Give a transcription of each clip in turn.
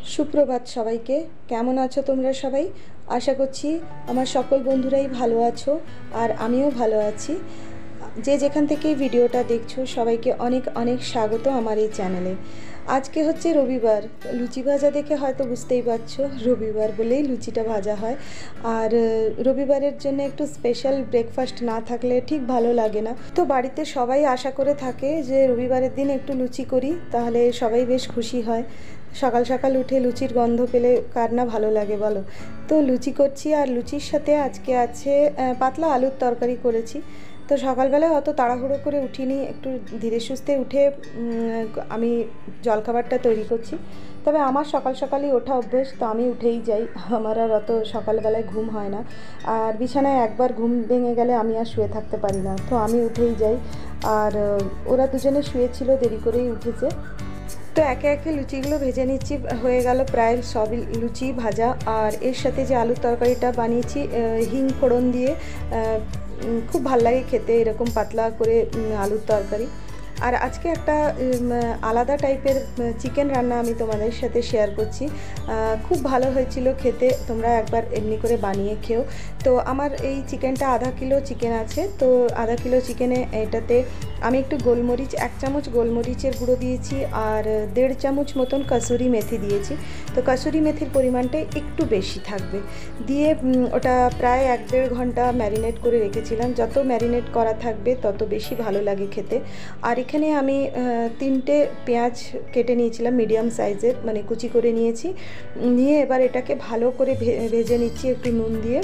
সুপ্রভাত সবাইকে। কেমন আছো তোমরা সবাই? আশা করছি আমার সকল বন্ধুরাই ভালো আছো আর আমিও ভালো আছি। যে যেখান থেকে এই ভিডিওটা দেখছো সবাইকে অনেক অনেক স্বাগত আমার এই চ্যানেলে। আজকে হচ্ছে রবিবার। লুচি ভাজা দেখে হয়তো বুঝতেই পারছো রবিবার বলেই লুচিটা ভাজা হয়। আর রবিবারের জন্য একটু স্পেশাল ব্রেকফাস্ট না থাকলে ঠিক ভালো লাগে না। তো বাড়িতে সবাই আশা করে থাকে যে রবিবারের দিন একটু লুচি করি, তাহলে সবাই বেশ খুশি হয়। সকাল সকাল উঠে লুচির গন্ধ পেলে কার না ভালো লাগে বলো। তো লুচি করছি আর লুচির সাথে আজকে আছে পাতলা আলুর তরকারি করেছি। তো সকালবেলায় অত তাড়াহুড়ো করে উঠিনি, একটু ধীরে সুস্থে উঠে আমি জলখাবারটা তৈরি করছি। তবে আমার সকাল সকালই ওঠা অভ্যেস, তো আমি উঠেই যাই। আমার আর অত সকালবেলায় ঘুম হয় না। আর বিছানায় একবার ঘুম ভেঙে গেলে আমি আর শুয়ে থাকতে পারি না, তো আমি উঠেই যাই। আর ওরা দুজনে শুয়েছিল, দেরি করেই উঠেছে। তো একে একে লুচিগুলো ভেজে নিচ্ছি। হয়ে গেল প্রায় সবই লুচি ভাজা। আর এর সাথে যে আলুর তরকারিটা বানিয়েছি হিং ফোড়ন দিয়ে, খুব ভাল লাগে খেতে এরকম পাতলা করে আলুর তরকারি। আর আজকে একটা আলাদা টাইপের চিকেন রান্না আমি তোমাদের সাথে শেয়ার করছি। খুব ভালো হয়েছিল খেতে, তোমরা একবার এমনি করে বানিয়ে খেও। তো আমার এই চিকেনটা আধা কিলো চিকেন আছে। তো আধা কিলো চিকেনে এটাতে আমি একটু গোলমরিচ, 1 চামচ গোলমরিচের গুঁড়ো দিয়েছি আর 1.5 চামচ মতন কসুরি মেথি দিয়েছি। তো কসুরি মেথির পরিমাণটা একটু বেশি থাকবে। দিয়ে ওটা প্রায় 1-1.5 ঘন্টা ম্যারিনেট করে রেখেছিলাম। যত ম্যারিনেট করা থাকবে তত বেশি ভালো লাগে খেতে। আর এখানে আমি 3টে পেঁয়াজ কেটে নিয়েছিলাম মিডিয়াম সাইজের, মানে কুচি করে নিয়েছি। নিয়ে এবার এটাকে ভালো করে ভেজে নিচ্ছি একটু নুন দিয়ে।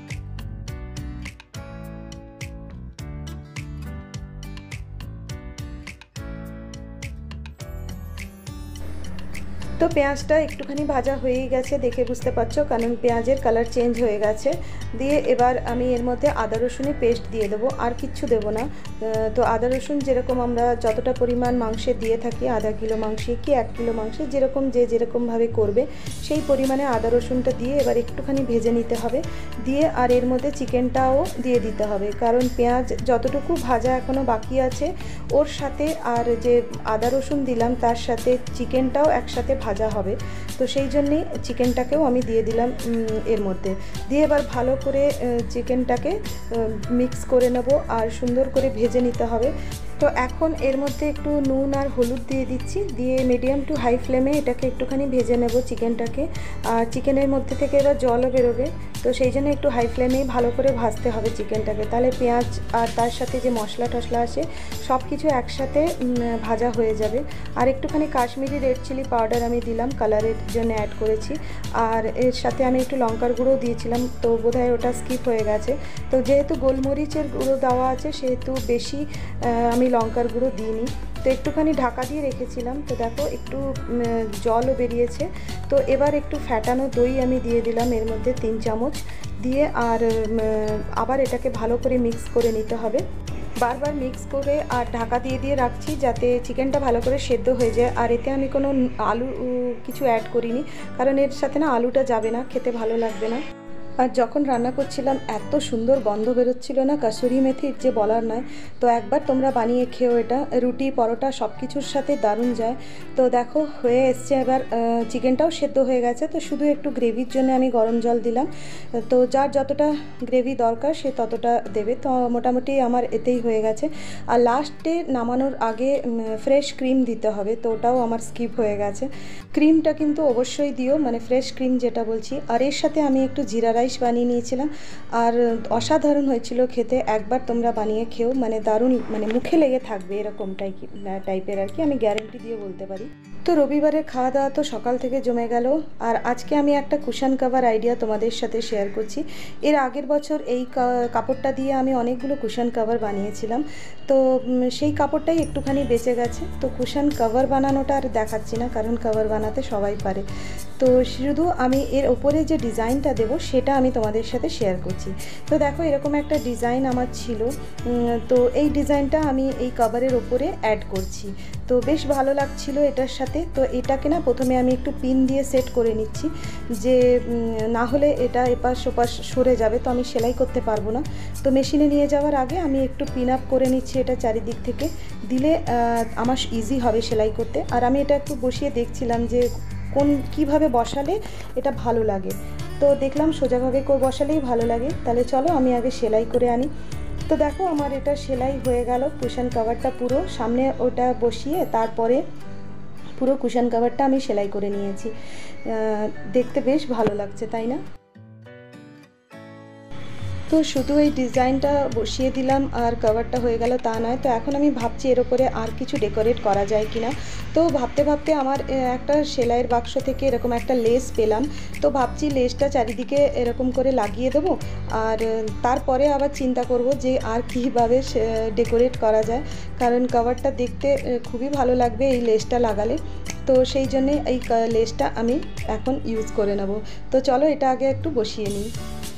তো পেঁয়াজটা একটুখানি ভাজা হয়েই গেছে, দেখে বুঝতে পারছো, কারণ পেঁয়াজের কালার চেঞ্জ হয়ে গেছে। দিয়ে এবার আমি এর মধ্যে আদা রসুনের পেস্ট দিয়ে দেবো, আর কিচ্ছু দেবো না। তো আদা রসুন যেরকম আমরা যতটা পরিমাণ মাংসে দিয়ে থাকি, আধা কিলো মাংসে কি 1 কিলো মাংসে যেরকম যেরকমভাবে করবে সেই পরিমাণে আদা রসুনটা দিয়ে এবার একটুখানি ভেজে নিতে হবে। দিয়ে আর এর মধ্যে চিকেনটাও দিয়ে দিতে হবে, কারণ পেঁয়াজ যতটুকু ভাজা এখনও বাকি আছে ওর সাথে আর যে আদা রসুন দিলাম তার সাথে চিকেনটাও একসাথে ভাজা হবে। তো সেই জন্যেই চিকেনটাকেও আমি দিয়ে দিলাম এর মধ্যে। দিয়ে এবার ভালো করে চিকেনটাকে মিক্স করে নেব আর সুন্দর করে ভেজে নিতে হবে। তো এখন এর মধ্যে একটু নুন আর হলুদ দিয়ে দিচ্ছি। দিয়ে মিডিয়াম টু হাই ফ্লেমে এটাকে একটুখানি ভেজে নেব চিকেনটাকে। আর চিকেনের মধ্যে থেকে এবার জলও বেরোবে, তো সেই জন্য একটু হাই ফ্লেমেই ভালো করে ভাজতে হবে চিকেনটাকে। তাহলে পেঁয়াজ আর তার সাথে যে মশলা টশলা আছে সব কিছু একসাথে ভাজা হয়ে যাবে। আর একটুখানি কাশ্মীরি রেড চিলি পাউডার আমি দিলাম, কালারের জন্য অ্যাড করেছি। আর এর সাথে আমি একটু লঙ্কার গুঁড়োও দিয়েছিলাম, তো বোধহয় ওটা স্কিপ হয়ে গেছে। তো যেহেতু গোলমরিচের গুঁড়ো দেওয়া আছে সেহেতু বেশি আমি লঙ্কার গুঁড়ো দিইনি। তো একটুখানি ঢাকা দিয়ে রেখেছিলাম। তো দেখো একটু জলও বেরিয়েছে। তো এবার একটু ফ্যাটানো দই আমি দিয়ে দিলাম এর মধ্যে 3 চামচ দিয়ে। আর আবার এটাকে ভালো করে মিক্স করে নিতে হবে। বারবার মিক্স করে আর ঢাকা দিয়ে দিয়ে রাখছি যাতে চিকেনটা ভালো করে সেদ্ধ হয়ে যায়। আর এতে আমি কোনো আলু কিছু অ্যাড করিনি, কারণ এর সাথে না আলুটা যাবে না, খেতে ভালো লাগবে না। আর যখন রান্না করছিলাম এত সুন্দর গন্ধ বেরোচ্ছিল না কাসুরি মেথির, যে বলার নয়। তো একবার তোমরা বানিয়ে খেও, এটা রুটি পরোটা সব কিছুর সাথে দারুণ যায়। তো দেখো হয়ে এসছে, এবার চিকেনটাও সেদ্ধ হয়ে গেছে। তো শুধু একটু গ্রেভির জন্য আমি গরম জল দিলাম। তো যার যতটা গ্রেভি দরকার সে ততটা দেবে। তো মোটামুটি আমার এতেই হয়ে গেছে। আর লাস্টে নামানোর আগে ফ্রেশ ক্রিম দিতে হবে, তো ওটাও আমার স্কিপ হয়ে গেছে। ক্রিমটা কিন্তু অবশ্যই দিও, মানে ফ্রেশ ক্রিম যেটা বলছি। আর এর সাথে আমি একটু জিরা রাইস বানিয়ে নিয়েছিলাম, আর অসাধারণ হয়েছিল খেতে। একবার তোমরা বানিয়ে খেও, মানে দারুণ, মানে মুখে লেগে থাকবে এরকম টাইপের আর কি, আমি গ্যারেন্টি দিয়ে বলতে পারি। তো রবিবারের খাওয়া দাওয়া তো সকাল থেকে জমে গেল। আর আজকে আমি একটা কুশন কভার আইডিয়া তোমাদের সাথে শেয়ার করছি। এর আগের বছর এই কাপড়টা দিয়ে আমি অনেকগুলো কুশন কভার বানিয়েছিলাম। তো সেই কাপড়টাই একটুখানি বেঁচে গেছে। তো কুশন কভার বানানোটা আর দেখাচ্ছি না, কারণ কভার বানাতে সবাই পারে। তো শুধু আমি এর ওপরে যে ডিজাইনটা দেবো সেটা আমি তোমাদের সাথে শেয়ার করছি। তো দেখো এরকম একটা ডিজাইন আমার ছিল। তো এই ডিজাইনটা আমি এই কভারের ওপরে অ্যাড করছি। তো বেশ ভালো লাগছিল এটার সাথে। তো এটাকে না প্রথমে আমি একটু পিন দিয়ে সেট করে নিচ্ছি, যে না হলে এটা এপাশ ওপাশ সরে যাবে, তো আমি সেলাই করতে পারবো না। তো মেশিনে নিয়ে যাওয়ার আগে আমি একটু পিন আপ করে নিচ্ছি এটা চারিদিক থেকে, দিলে আমার ইজি হবে সেলাই করতে। আর আমি এটা একটু বসিয়ে দেখছিলাম যে কীভাবে বসালে এটা ভালো লাগে। তো দেখলাম সোজাভাবে বসালেই ভালো লাগে। তাহলে চলো আমি আগে সেলাই করে আনি। তো দেখো আমার এটা সেলাই হয়ে গেল, কুশন কভারটা পুরো সামনে ওটা বসিয়ে তারপরে পুরো কুশন কভারটা আমি সেলাই করে নিয়েছি। দেখতে বেশ ভালো লাগছে, তাই না? তো শুধু এই ডিজাইনটা বসিয়ে দিলাম আর কভারটা হয়ে গেল তা নয়। তো এখন আমি ভাবছি এর ওপরে আর কিছু ডেকোরেট করা যায় কিনা। তো ভাবতে ভাবতে আমার একটা সেলাইয়ের বাক্স থেকে এরকম একটা লেস পেলাম। তো ভাবছি লেসটা চারিদিকে এরকম করে লাগিয়ে দেবো, আর তারপরে আবার চিন্তা করব যে আর কীভাবে ডেকোরেট করা যায়, কারণ কভারটা দেখতে খুবই ভালো লাগবে এই লেসটা লাগালে। তো সেই জন্যে এই লেসটা আমি এখন ইউজ করে নেব। তো চলো এটা আগে একটু বসিয়ে নিই।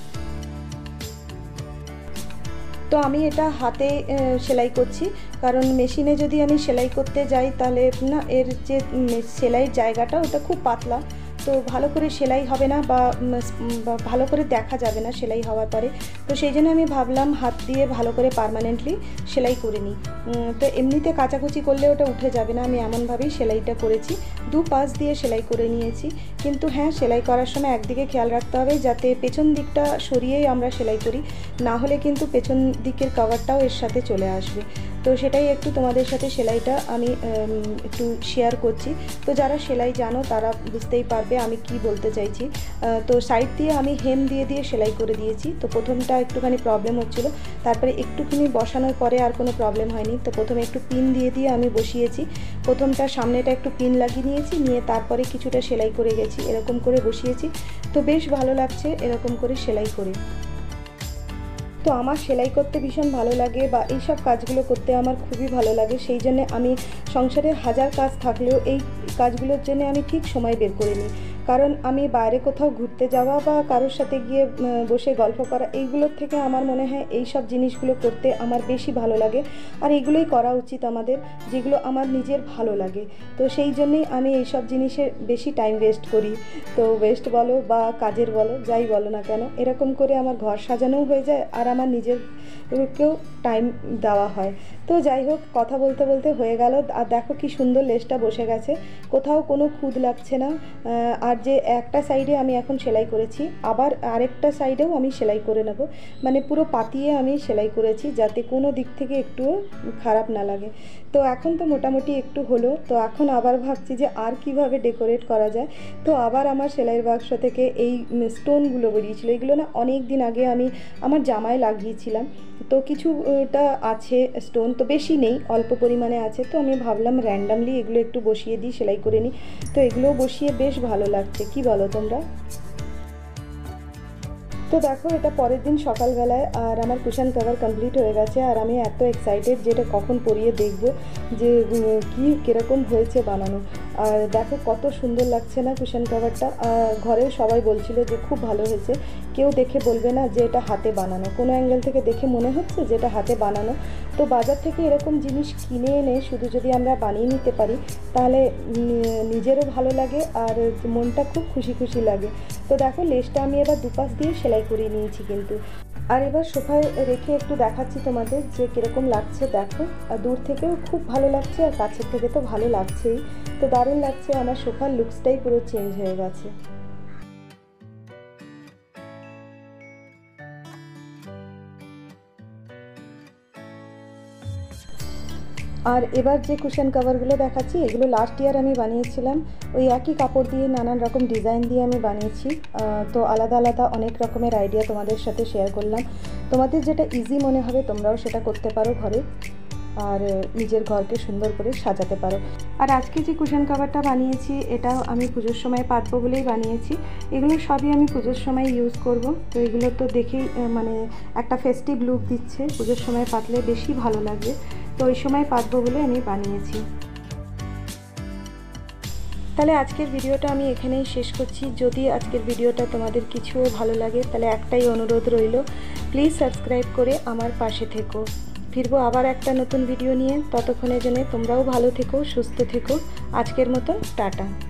তো আমি এটা হাতে সেলাই করছি, কারণ মেশিনে যদি আমি সেলাই করতে যাই তাহলে না এর যে সেলাইয়ের জায়গাটা ওটা খুব পাতলা, তো ভালো করে সেলাই হবে না বা ভালো করে দেখা যাবে না সেলাই হওয়ার পরে। তো সেই জন্য আমি ভাবলাম হাত দিয়ে ভালো করে পার্মানেন্টলি সেলাই করে নিই। তো এমনিতে কাচাকুচি করলে ওটা উঠে যাবে না, আমি এমনভাবেই সেলাইটা করেছি। দু পাশ দিয়ে সেলাই করে নিয়েছি, কিন্তু হ্যাঁ সেলাই করার সময় একদিকে খেয়াল রাখতে হবে যাতে পেছন দিকটা সরিয়েই আমরা সেলাই করি, না হলে কিন্তু পেছন দিকের কভারটাও এর সাথে চলে আসবে। তো সেটাই একটু তোমাদের সাথে সেলাইটা আমি একটু শেয়ার করছি। তো যারা সেলাই জানো তারা বুঝতেই পারবে আমি কি বলতে চাইছি। তো সাইড দিয়ে আমি হেম দিয়ে দিয়ে সেলাই করে দিয়েছি। তো প্রথমটা একটুখানি প্রবলেম হচ্ছিল, তারপরে একটুখানি বসানোর পরে আর কোনো প্রবলেম হয়নি। তো প্রথমে একটু পিন দিয়ে দিয়ে আমি বসিয়েছি। প্রথমটা সামনেটা একটু পিন লাগিয়ে নিয়েছি, নিয়ে তারপরে কিছুটা সেলাই করে গেছি, এরকম করে বসিয়েছি। তো বেশ ভালো লাগছে এরকম করে সেলাই করে। তো আমার সেলাই করতে ভীষণ ভালো লাগে বা এই সব কাজগুলো করতে আমার খুবই ভালো লাগে। সেই জন্যে আমি সংসারে হাজার কাজ থাকলেও এই কাজগুলোর জন্য আমি ঠিক সময় বের করে নিই, কারণ আমি বাইরে কোথাও ঘুরতে যাওয়া বা কারোর সাথে গিয়ে বসে গল্প করা এইগুলোর থেকে আমার মনে হয় এই সব জিনিসগুলো করতে আমার বেশি ভালো লাগে। আর এইগুলোই করা উচিত আমাদের, যেগুলো আমার নিজের ভালো লাগে। তো সেই জন্যেই আমি এই সব জিনিসে বেশি টাইম ওয়েস্ট করি। তো ওয়েস্ট বলো বা কাজের বলো, যাই বলো না কেন, এরকম করে আমার ঘর সাজানোও হয়ে যায় আর আমার নিজেরকেও টাইম দেওয়া হয়। তো যাই হোক, কথা বলতে বলতে হয়ে গেল। আর দেখো কি সুন্দর লেসটা বসে গেছে, কোথাও কোনো খুদ লাগছে না। আর যে একটা সাইডে আমি এখন সেলাই করেছি, আবার আরেকটা সাইডেও আমি সেলাই করে নেব, মানে পুরো পাতিয়ে আমি সেলাই করেছি যাতে কোনো দিক থেকে একটুও খারাপ না লাগে। তো এখন তো মোটামুটি একটু হলো। তো এখন আবার ভাবছি যে আর কিভাবে ডেকোরেট করা যায়। তো আবার আমার সেলাইয়ের বাক্স থেকে এই স্টোনগুলো বেরিয়েছিল, এগুলো না অনেক দিন আগে আমি আমার জামায় লাগিয়েছিলাম। তো কিছুটা আছে স্টোন, তো বেশি নেই, অল্প পরিমাণে আছে। তো আমি ভাবলাম র্যান্ডামলি এগুলো একটু বসিয়ে দিই, সেলাই করে নিই। তো এগুলো বসিয়ে বেশ ভালো লাগছে, কি বলো তোমরা? তো দেখো এটা পরের দিন সকালবেলায় আর আমার কুশন কভার কমপ্লিট হয়ে গেছে। আর আমি এত এক্সাইটেড যে এটা কখন পরিয়ে দেখব যে কীরকম হয়েছে বানানো। আর দেখো কত সুন্দর লাগছে না কুশন কভারটা। ঘরের সবাই বলছিল যে খুব ভালো হয়েছে, কেউ দেখে বলবে না যে এটা হাতে বানানো, কোনো অ্যাঙ্গেল থেকে দেখে মনে হচ্ছে যে এটা হাতে বানানো। তো বাজার থেকে এরকম জিনিস কিনে এনে শুধু যদি আমরা বানিয়ে নিতে পারি তাহলে নিজেরও ভালো লাগে আর মনটা খুব খুশি খুশি লাগে। তো দেখো লেসটা আমি এবার দুপাশ দিয়ে সেলাই করিয়ে নিয়েছি কিন্তু। আর এবার সোফায় রেখে একটু দেখাচ্ছি তোমাদের যে কীরকম লাগছে। দেখো আর দূর থেকেও খুব ভালো লাগছে আর কাছের থেকে তো ভালো লাগছেই। তো দারুণ লাগছে, আমার সোফার লুকসটাই পুরো চেঞ্জ হয়ে গেছে। আর এবার যে কুশন কভারগুলো দেখাচ্ছি এগুলো লাস্ট ইয়ার আমি বানিয়েছিলাম, ওই একই কাপড় দিয়ে নানান রকম ডিজাইন দিয়ে আমি বানিয়েছি। তো আলাদা আলাদা অনেক রকমের আইডিয়া তোমাদের সাথে শেয়ার করলাম। তোমাদের যেটা ইজি মনে হবে তোমরাও সেটা করতে পারো ঘরে, আর নিজের ঘরকে সুন্দর করে সাজাতে পারো। আর আজকে যে কুশন কভারটা বানিয়েছি এটাও আমি পুজোর সময় পাতবো বলেই বানিয়েছি। এগুলো সবই আমি পুজোর সময় ইউজ করব। তো এগুলো তো দেখেই মানে একটা ফেস্টিভ লুক দিচ্ছে, পুজোর সময় পাতলে বেশি ভালো লাগবে। তো ওই সময় পাতবো বলে আমি বানিয়েছি। তাহলে আজকের ভিডিওটা আমি এখানেই শেষ করছি। যদি আজকের ভিডিওটা তোমাদের কিছুও ভালো লাগে তাহলে একটাই অনুরোধ রইল, প্লিজ সাবস্ক্রাইব করে আমার পাশে থেকো। ফিরবো আবার একটা নতুন ভিডিও নিয়ে, ততক্ষণের জন্য তোমরাও ভালো থেকো, সুস্থ থেকো। আজকের মতো টাটা।